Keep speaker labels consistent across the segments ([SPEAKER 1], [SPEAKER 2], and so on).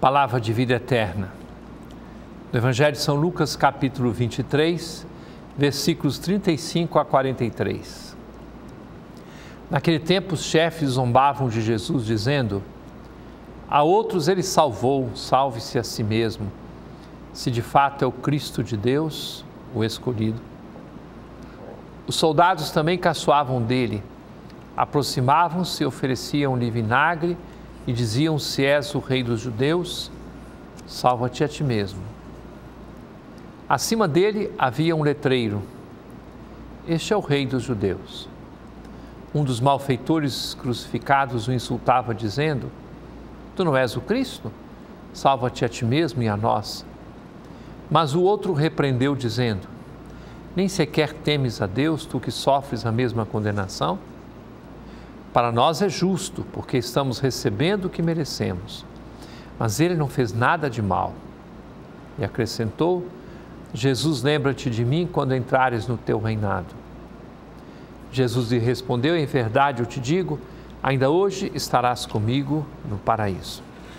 [SPEAKER 1] Palavra de vida eterna. Do Evangelho de São Lucas, capítulo 23, versículos 35 a 43. Naquele tempo, os chefes zombavam de Jesus, dizendo: a outros ele salvou, salve-se a si mesmo, se de fato é o Cristo de Deus, o escolhido. Os soldados também caçoavam dele, aproximavam-se, ofereciam-lhe vinagre e diziam: se és o rei dos judeus, salva-te a ti mesmo. Acima dele havia um letreiro: este é o rei dos judeus. Um dos malfeitores crucificados o insultava, dizendo: tu não és o Cristo? Salva-te a ti mesmo e a nós. Mas o outro repreendeu, dizendo: nem sequer temes a Deus, tu que sofres a mesma condenação? Para nós é justo, porque estamos recebendo o que merecemos. Mas ele não fez nada de mal. E acrescentou: Jesus, lembra-te de mim quando entrares no teu reinado. Jesus lhe respondeu: em verdade eu te digo, ainda hoje estarás comigo no paraíso.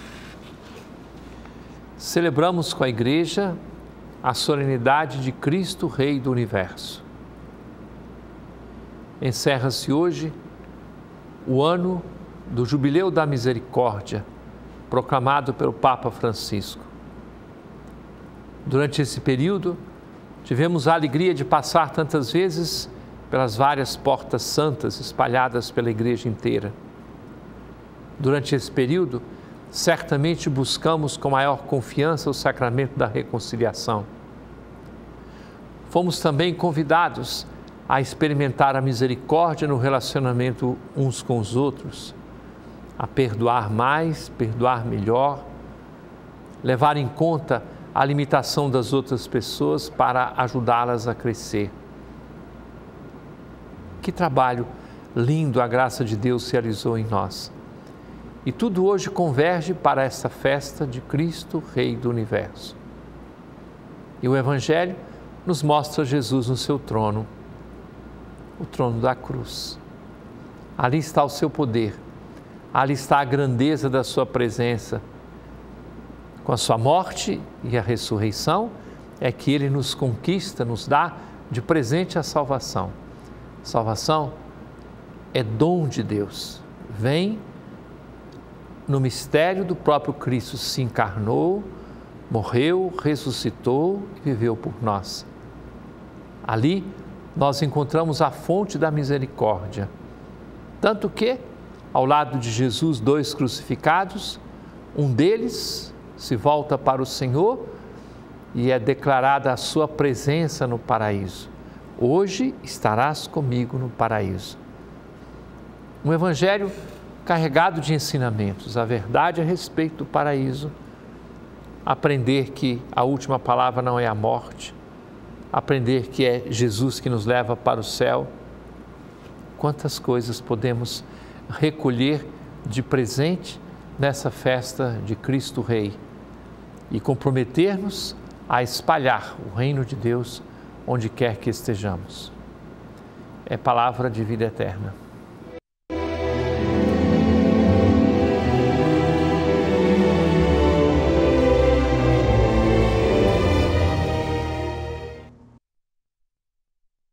[SPEAKER 1] Celebramos com a Igreja a solenidade de Cristo, Rei do Universo. Encerra-se hoje o ano do Jubileu da Misericórdia, proclamado pelo Papa Francisco. Durante esse período, tivemos a alegria de passar tantas vezes pelas várias portas santas espalhadas pela Igreja inteira. Durante esse período, certamente buscamos com maior confiança o sacramento da reconciliação. Fomos também convidados a experimentar a misericórdia no relacionamento uns com os outros, a perdoar mais, perdoar melhor, levar em conta a limitação das outras pessoas para ajudá-las a crescer. Que trabalho lindo a graça de Deus realizou em nós. E tudo hoje converge para essa festa de Cristo, Rei do Universo. E o Evangelho nos mostra Jesus no seu trono, o trono da cruz. Ali está o seu poder, ali está a grandeza da sua presença. Com a sua morte e a ressurreição, é que ele nos conquista, nos dá de presente a salvação. Salvação é dom de Deus. Vem no mistério do próprio Cristo, se encarnou, morreu, ressuscitou e viveu por nós. Ali nós encontramos a fonte da misericórdia. Tanto que, ao lado de Jesus, dois crucificados, um deles se volta para o Senhor e é declarada a sua presença no paraíso. Hoje estarás comigo no paraíso. Um evangelho carregado de ensinamentos, a verdade a respeito do paraíso, aprender que a última palavra não é a morte, aprender que é Jesus que nos leva para o céu. Quantas coisas podemos recolher de presente nessa festa de Cristo Rei e comprometer-nos a espalhar o reino de Deus onde quer que estejamos. É palavra de vida eterna.